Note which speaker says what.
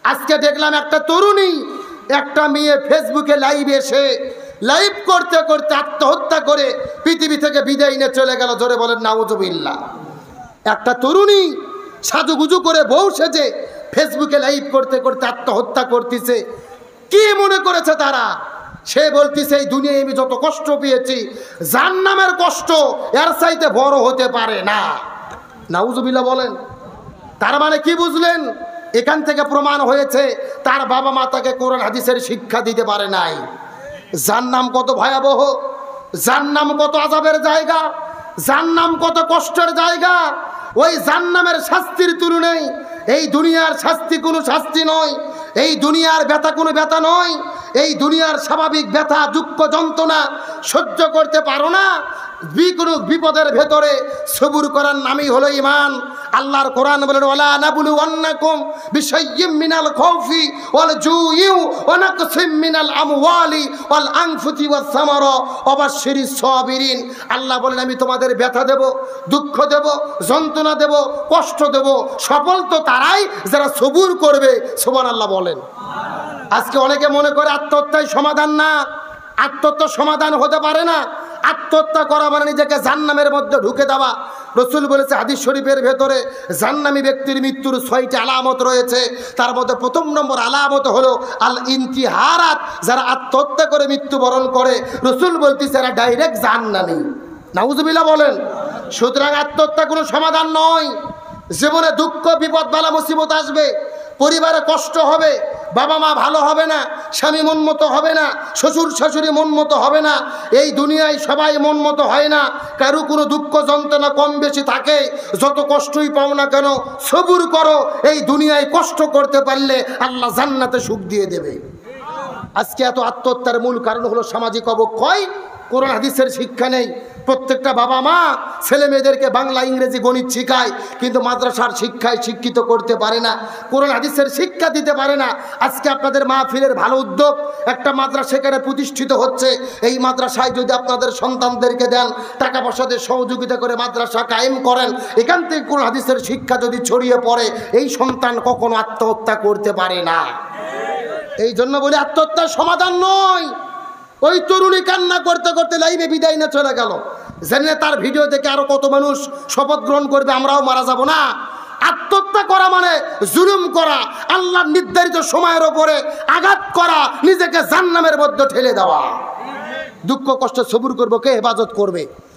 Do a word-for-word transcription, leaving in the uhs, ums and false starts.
Speaker 1: আজকে দেখলাম একটা তরুণী একটা মেয়ে ফেসবুকে লাইভে এসে লাইভ করতে করতে আত্মহত্যা করে পৃথিবী থেকে বিদায় নিয়ে চলে গেল। জোরে বলেন নাউজুবিল্লাহ। একটা তরুণী সাজুগুজু করে বউ সেজে ফেসবুকে লাইভ করতে করতে আত্মহত্যা করতেছে। কি মনে করেছে তারা? সে বলতেছে এই দুনিয়ায় আমি যত কষ্ট পেয়েছি জাহান্নামের কষ্ট এর চাইতে বড় হতে পারে না। নাউজুবিল্লাহ বলেন। তার মানে কি বুঝলেন? এখান থেকে প্রমাণ হয়েছে তার বাবা মা তাকে কোরআন হাদিসের শিক্ষা দিতে পারে নাই। জাহান্নাম কত ভয়াবহ, জাহান্নাম কত আযাবের জায়গা, জাহান্নাম কত কষ্টের জায়গা। ওই জাহান্নামের শাস্তির তুলনায় এই দুনিয়ার শাস্তি কোনো শাস্তি নয়, এই দুনিয়ার ব্যথা কোনো ব্যথা নয়। এই দুনিয়ার স্বাভাবিক ব্যথা দুঃখ যন্ত্রণা সহ্য করতে পারো না, কোনো বিপদের ভেতরে সবুর করার নামই হলো ঈমান। আল্লাহর কোরআন বলেন ওয়ালা নাবলুওয়ান্নাকুম বিশাইয়্যিম মিনাল খাউফি ওয়াল জুই ওয়া নাকসিম মিনাল আমওয়ালি ওয়াল আনফুসি ওয়াস সামারা ওয়া বাশশিরিস সাবিরিন। আল্লাহ বলেন আমি তোমাদের ব্যথা দেব, দুঃখ দেব, যন্ত্রণা দেব, কষ্ট দেব। সফল তো তারাই যারা সবুর করবে। সুবহানাল্লাহ বলেন। আজকে অনেকে মনে করে আত্মহত্যাই সমাধান না, আত্মহত্যা সমাধান হতে পারে না। আত্মহত্যা করা মানে নিজেকে জাহান্নামের মধ্যে ঢুকে দেওয়া। রাসূল বলেছে হাদিস শরীফের ভেতরে জাহান্নামী ব্যক্তির মৃত্যুর ছয়টি আলামত রয়েছে। তার মধ্যে প্রথম নম্বর আলামত হলো আল ইন্তিহারাত। যারা আত্মহত্যা করে মৃত্যুবরণ করে রাসূল বলতেছে এরা ডাইরেক্ট জাহান্নামী। নাউজুবিল্লাহ বলেন। সুতরাং আত্মহত্যা কোনো সমাধান নয়। জীবনে দুঃখ বিপদ বালা মুসিবত আসবে, পরিবারে কষ্ট হবে, বাবা মা ভালো হবে না, স্বামী মন মতো হবে না, শ্বশুর শাশুড়ি মন মতো হবে না। এই দুনিয়ায় সবাই মন মতো হয় না, কারো কোনো দুঃখ যন্ত্রণা কম বেশি থাকে। যত কষ্টই পাও না কেন সবুর করো। এই দুনিয়ায় কষ্ট করতে পারলে আল্লাহ জান্নাতে সুখ দিয়ে দেবে। আজকে এত আত্মহত্যার মূল কারণ হলো সামাজিক অবক্ষয়, কোরআন হাদিসের শিক্ষা নেই। প্রত্যেকটা বাবা মা ছেলে মেয়েদেরকে বাংলা ইংরেজি গণিত শিখায়, কিন্তু মাদ্রাসার শিক্ষায় শিক্ষিত করতে পারে না, কোরআন হাদিসের শিক্ষা দিতে পারে না। আজকে আপনাদের মাহফিলের ভালো উদ্যোগ, একটা মাদ্রাসা সেখানে প্রতিষ্ঠিত হচ্ছে। এই মাদ্রাসায় যদি আপনাদের সন্তানদেরকে দেন, টাকা পয়সা দিয়ে সহযোগিতা করে মাদ্রাসা কায়েম করেন, এখান থেকে কোরআন হাদিসের শিক্ষা যদি ছড়িয়ে পড়ে, এই সন্তান কখনো আত্মহত্যা করতে পারে না। এই জন্য বলি আত্মহত্যার সমাধান নয়। ওই তরুণী কান্না করতে করতে লাইভে বিদায় না চলে গেল, জানে তার ভিডিও দেখে আরো কত মানুষ শপথ গ্রহণ করবে আমরাও মারা যাব না। আত্মহত্যা করা মানে জুলুম করা, আল্লাহর নির্ধারিত সময়ের ওপরে আঘাত করা, নিজেকে জাহান্নামের মধ্যে ঠেলে দেওয়া। দুঃখ কষ্ট সবুর করবো কে? হেফাজত করবে।